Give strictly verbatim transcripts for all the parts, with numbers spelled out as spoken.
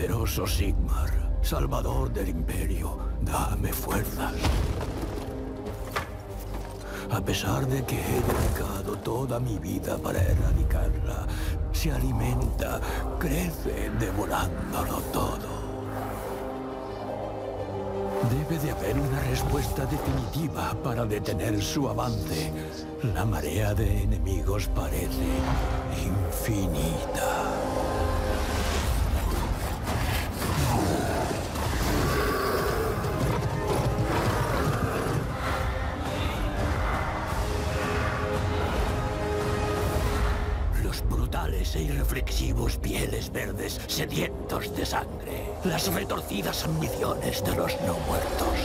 Poderoso Sigmar, salvador del Imperio, dame fuerzas. A pesar de que he dedicado toda mi vida para erradicarla, se alimenta, crece devorándolo todo. Debe de haber una respuesta definitiva para detener su avance. La marea de enemigos parece infinita. Los brutales e irreflexivos pieles verdes sedientos de sangre. Las retorcidas ambiciones de los no muertos.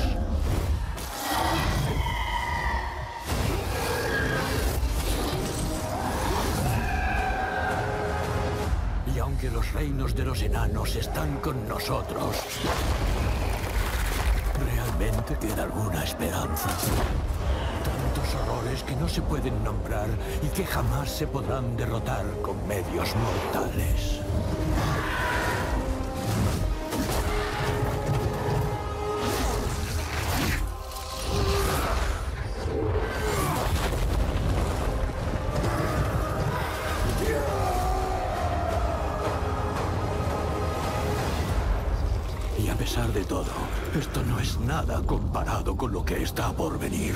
Y aunque los reinos de los enanos están con nosotros, ¿realmente queda alguna esperanza? Tantos horrores que no se pueden nombrar y que jamás se podrán derrotar con medios mortales. Y a pesar de todo, esto no es nada comparado con lo que está por venir.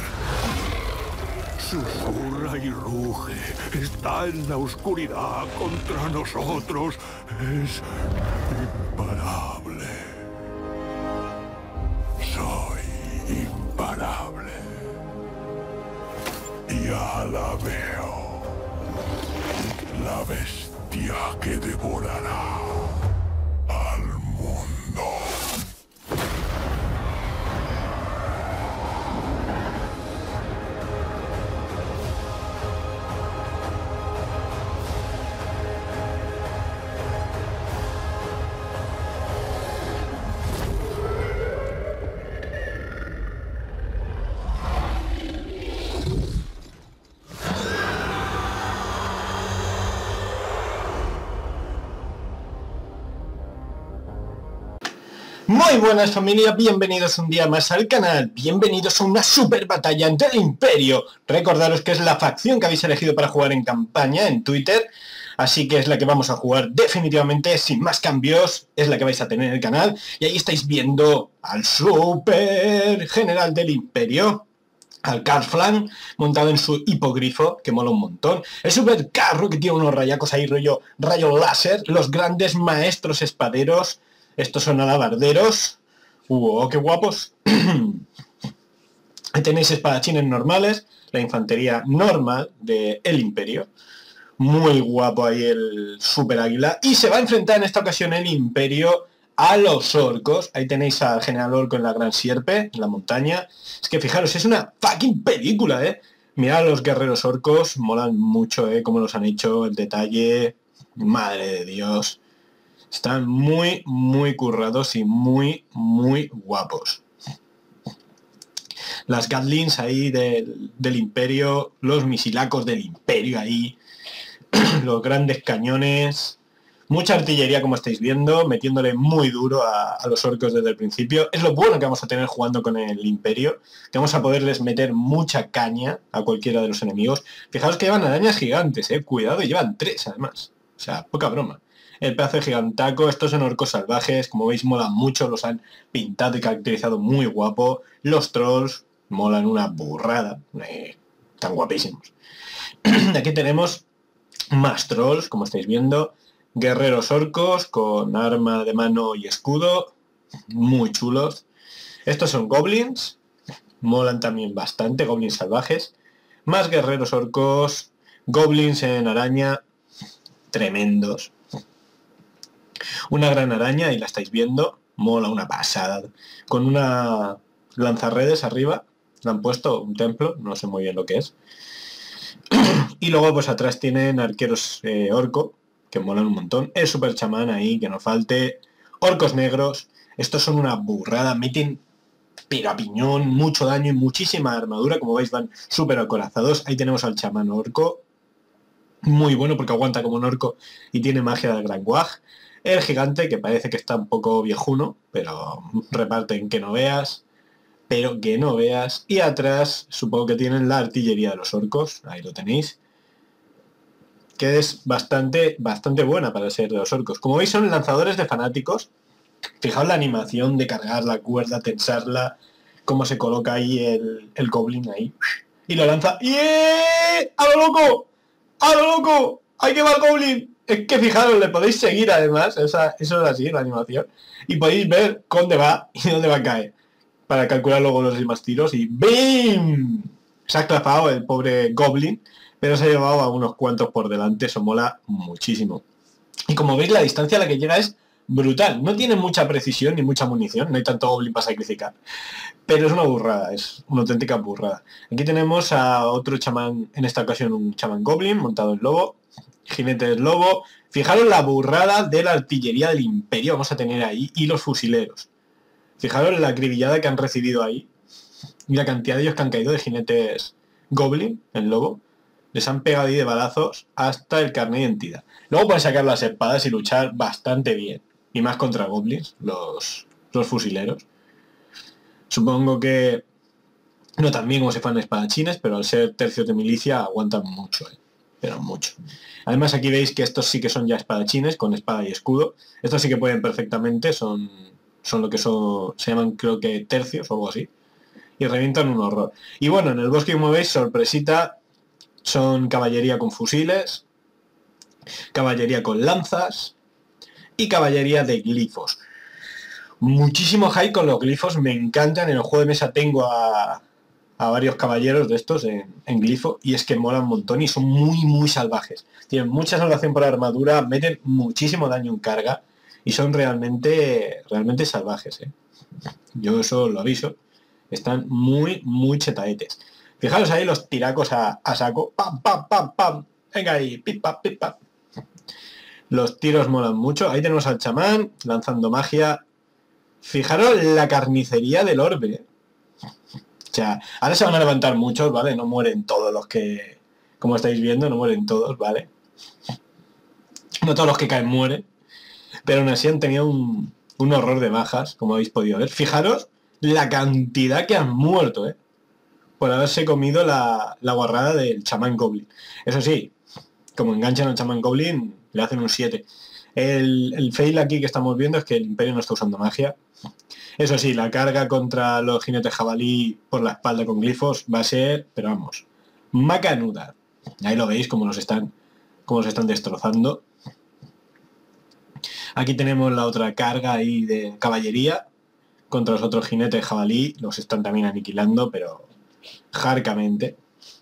Susurra y ruge. Está en la oscuridad contra nosotros. Es imparable. Soy imparable. Ya la veo. La bestia que devorará al mundo. Muy buenas familia, bienvenidos un día más al canal, bienvenidos a una super batalla entre el Imperio. Recordaros que es la facción que habéis elegido para jugar en campaña en Twitter, así que es la que vamos a jugar definitivamente, sin más cambios, es la que vais a tener en el canal. Y ahí estáis viendo al super general del Imperio, al Carl Flank, montado en su hipogrifo, que mola un montón. El super carro que tiene unos rayacos ahí, rollo rayo láser, los grandes maestros espaderos. Estos son alabarderos. ¡Uh, qué guapos! Ahí tenéis espadachines normales, la infantería normal del Imperio. Muy guapo ahí el super águila. Y se va a enfrentar en esta ocasión el Imperio a los orcos. Ahí tenéis al general orco en la gran sierpe, en la montaña. Es que fijaros, es una fucking película, ¿eh? Mirad a los guerreros orcos, molan mucho, ¿eh? Cómo los han hecho, el detalle. Madre de Dios. Están muy, muy currados y muy, muy guapos. Las Gatlings ahí del, del Imperio, los misilacos del Imperio ahí, los grandes cañones, mucha artillería como estáis viendo, metiéndole muy duro a, a los orcos desde el principio. Es lo bueno que vamos a tener jugando con el Imperio, que vamos a poderles meter mucha caña a cualquiera de los enemigos. Fijaos que llevan arañas gigantes, eh, cuidado, llevan tres además, o sea, poca broma. El pedazo de gigantaco, estos son orcos salvajes, como veis molan mucho, los han pintado y caracterizado muy guapo. Los trolls molan una burrada, eh, están guapísimos. Aquí tenemos más trolls, como estáis viendo, guerreros orcos con arma de mano y escudo, muy chulos. Estos son goblins, molan también bastante, goblins salvajes. Más guerreros orcos, goblins en araña, tremendos. Una gran araña, y la estáis viendo, mola una pasada. Con una lanzarredes arriba, le han puesto un templo, no sé muy bien lo que es. Y luego pues atrás tienen arqueros eh, orco, que molan un montón. El super chamán ahí, que no falte. Orcos negros, estos son una burrada, meten pero a piñón, mucho daño y muchísima armadura. Como veis van súper acorazados. Ahí tenemos al chamán orco. muy bueno porque aguanta como un orco y tiene magia del Gran Guaj. El gigante, que parece que está un poco viejuno, pero reparten que no veas, pero que no veas. Y atrás supongo que tienen la artillería de los orcos, ahí lo tenéis, que es bastante, bastante buena para ser de los orcos. Como veis son lanzadores de fanáticos. Fijaos la animación de cargar la cuerda, tensarla, cómo se coloca ahí el, el goblin ahí. Y lo lanza. ¡Y ¡a lo loco! ¡A lo loco! ¡Ahí que va el goblin! Es que fijaros, le podéis seguir además, esa, eso es así, la animación. Y podéis ver dónde va y dónde va a caer. Para calcular luego los demás tiros y ¡bim! Se ha clapado el pobre goblin, pero se ha llevado a unos cuantos por delante, eso mola muchísimo. Y como veis, la distancia a la que llega es brutal. No tiene mucha precisión ni mucha munición, no hay tanto goblin para sacrificar. Pero es una burrada, es una auténtica burrada. Aquí tenemos a otro chamán, en esta ocasión un chamán goblin, montado en lobo, jinete del lobo. Fijaros la burrada de la artillería del imperio, vamos a tener ahí, y los fusileros. Fijaros la acribillada que han recibido ahí, y la cantidad de ellos que han caído de jinetes goblin, en lobo. Les han pegado ahí de balazos hasta el carnet de identidad. Luego pueden sacar las espadas y luchar bastante bien. Y más contra goblins, los, los fusileros. Supongo que no tan bien como si fueran espadachines, pero al ser tercios de milicia aguantan mucho, ¿eh? Pero mucho. Además aquí veis que estos sí que son ya espadachines, con espada y escudo. Estos sí que pueden perfectamente, son, son lo que son, se llaman creo que tercios o algo así. Y revientan un horror. Y bueno, en el bosque, como veis, sorpresita, son caballería con fusiles, caballería con lanzas y caballería de glifos. Muchísimo hype con los glifos, me encantan. En el juego de mesa tengo a, a varios caballeros de estos en, en glifo y es que molan un montón y son muy muy salvajes. Tienen mucha salvación por armadura, meten muchísimo daño en carga y son realmente realmente salvajes, ¿eh? Yo eso lo aviso. Están muy muy chetaetes. Fijaros ahí los tiracos a, a saco. Pam, pam, pam, pam. Venga ahí. Pip, pap, pip, pap. Los tiros molan mucho. Ahí tenemos al chamán lanzando magia. Fijaros la carnicería del orbe. O sea, ahora se van a levantar muchos, ¿vale? No mueren todos los que... Como estáis viendo, no mueren todos, ¿vale? No todos los que caen mueren. Pero aún así han tenido un, un horror de bajas, como habéis podido ver. Fijaros la cantidad que han muerto, ¿eh? Por haberse comido la, la guarrada del chamán goblin. Eso sí, como enganchan al chamán goblin, le hacen un siete. El, el fail aquí que estamos viendo es que el imperio no está usando magia. Eso sí, la carga contra los jinetes jabalí por la espalda con glifos va a ser, pero vamos, macanuda. Ahí lo veis como los están, como los están destrozando. Aquí tenemos la otra carga ahí de caballería contra los otros jinetes jabalí. Los están también aniquilando, pero jarcamente.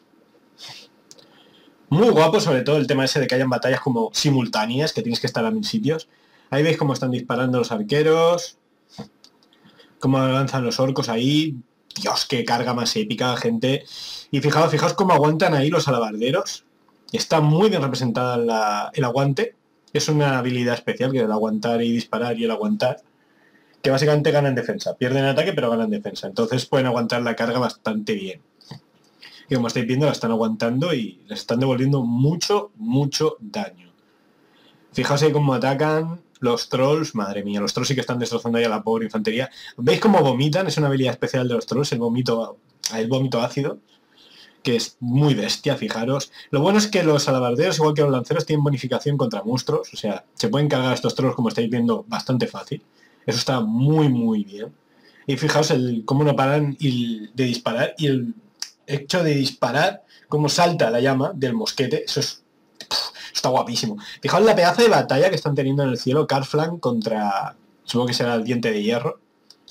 Muy guapo, sobre todo el tema ese de que hayan batallas como simultáneas, que tienes que estar a mil sitios. Ahí veis cómo están disparando los arqueros, cómo avanzan los orcos ahí. Dios, qué carga más épica, gente. Y fijaos, fijaos cómo aguantan ahí los alabarderos. Está muy bien representada la, el aguante. Es una habilidad especial, que es el aguantar y disparar y el aguantar, que básicamente ganan defensa. Pierden ataque, pero ganan defensa. Entonces pueden aguantar la carga bastante bien. Y como estáis viendo, la están aguantando y les están devolviendo mucho, mucho daño. Fijaos ahí cómo atacan los trolls. Madre mía, los trolls sí que están destrozando ahí a la pobre infantería. ¿Veis cómo vomitan? Es una habilidad especial de los trolls, el vómito, el vómito ácido, que es muy bestia, fijaros. Lo bueno es que los alabarderos, igual que los lanceros, tienen bonificación contra monstruos. O sea, se pueden cargar a estos trolls, como estáis viendo, bastante fácil. Eso está muy, muy bien. Y fijaos el cómo no paran de disparar y el hecho de disparar, cómo salta la llama del mosquete. Eso es... Pff, está guapísimo. Fijaos la pedazo de batalla que están teniendo en el cielo Karflan contra... Supongo que será el diente de hierro.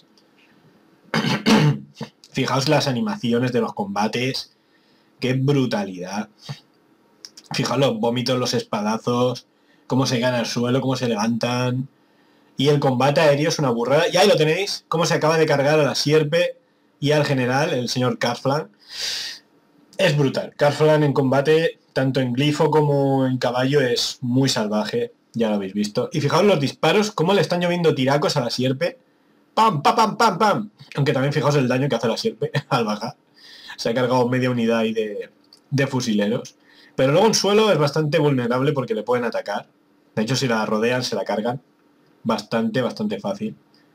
Fijaos las animaciones de los combates. ¡Qué brutalidad! Fijaos los vómitos, los espadazos, cómo se gana el suelo, cómo se levantan. Y el combate aéreo es una burrada. Y ahí lo tenéis, cómo se acaba de cargar a la sierpe y al general, el señor Karflan. Es brutal. Karflan en combate, tanto en glifo como en caballo, es muy salvaje. Ya lo habéis visto. Y fijaos los disparos, cómo le están lloviendo tiracos a la sierpe. ¡Pam, pam, pam, pam, pam! Aunque también fijaos el daño que hace la sierpe al bajar. Se ha cargado media unidad ahí de, de fusileros. Pero luego en suelo es bastante vulnerable porque le pueden atacar. De hecho, si la rodean, se la cargan. Bastante, bastante fácil.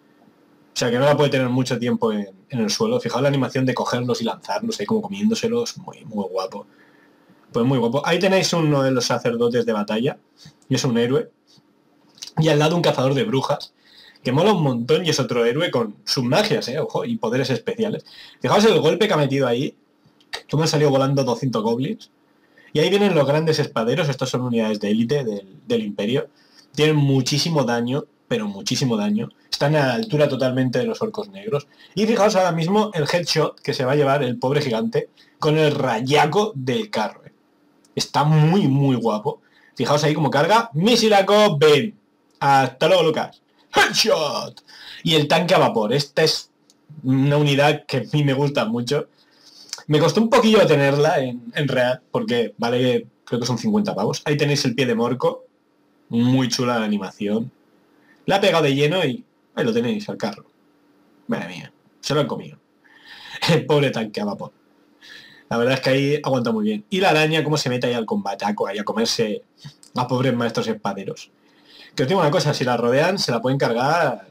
O sea que no la puede tener mucho tiempo en, en el suelo. Fijaos la animación de cogerlos y lanzarlos ahí como comiéndoselos. Muy, muy guapo. Pues muy guapo. Ahí tenéis uno de los sacerdotes de batalla. Y es un héroe. Y al lado un cazador de brujas. Que mola un montón y es otro héroe con sus magias, eh, ojo, y poderes especiales. Fijaos el golpe que ha metido ahí. Cómo han salido volando doscientos goblins. Y ahí vienen los grandes espaderos. Estos son unidades de élite del, del imperio. Tienen muchísimo daño, pero muchísimo daño. Están a la altura totalmente de los orcos negros. Y fijaos ahora mismo el headshot que se va a llevar el pobre gigante con el rayaco del carro. Eh. Está muy, muy guapo. Fijaos ahí cómo carga. Misilaco, ven. Hasta luego, Lucas. Headshot. Y el tanque a vapor. Esta es una unidad que a mí me gusta mucho. Me costó un poquillo tenerla en, en real, porque vale, creo que son cincuenta pavos. Ahí tenéis el pie de Morco. Muy chula la animación. La ha pegado de lleno y ahí lo tenéis, al carro. Madre mía, se lo han comido. El pobre tanque a vapor. La verdad es que ahí aguanta muy bien. Y la araña, cómo se mete ahí al combataco, ahí a comerse a pobres maestros espaderos. Que os digo una cosa, si la rodean, se la pueden cargar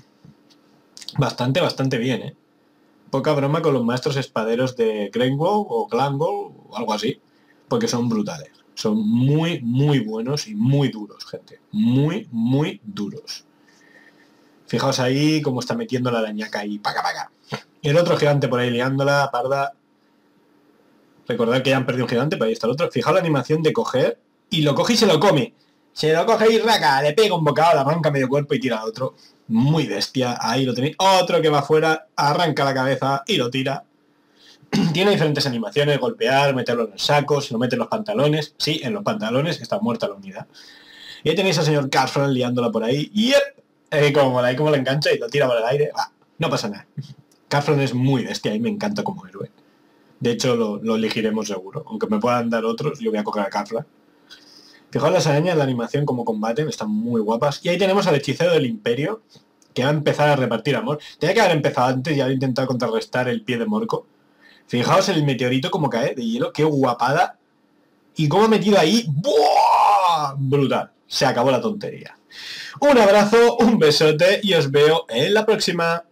bastante, bastante bien, ¿eh? Poca broma con los maestros espaderos de Greenwall o Glangwall o algo así, porque son brutales. Son muy, muy buenos y muy duros, gente. Muy, muy duros. Fijaos ahí cómo está metiendo la arañaca ahí. Paca, paca. Y el otro gigante por ahí liándola, parda. Recordad que ya han perdido un gigante, pero ahí está el otro. Fijaos la animación de coger y lo coge y se lo come. Se lo coge y raca, le pega un bocado, la arranca medio cuerpo y tira a otro. Muy bestia. Ahí lo tenéis. Otro que va afuera, arranca la cabeza y lo tira. Tiene diferentes animaciones, golpear, meterlo en el saco, se lo mete en los pantalones. Sí, en los pantalones, está muerta la unidad. Y ahí tenéis al señor Carfran liándola por ahí. ¡Yep! Eh, como la, como la engancha y lo tira por el aire. Ah, no pasa nada. Carfran es muy bestia y me encanta como héroe. De hecho, lo, lo elegiremos seguro. Aunque me puedan dar otros, yo voy a coger a Carfran. Fijaos las arañas, la animación, como combaten, están muy guapas. Y ahí tenemos al hechicero del imperio, que va a empezar a repartir amor. Tenía que haber empezado antes y haber intentado contrarrestar el pie de Morco. Fijaos el meteorito como cae de hielo, qué guapada. Y cómo ha metido ahí. ¡Buah! Brutal. Se acabó la tontería. Un abrazo, un besote y os veo en la próxima.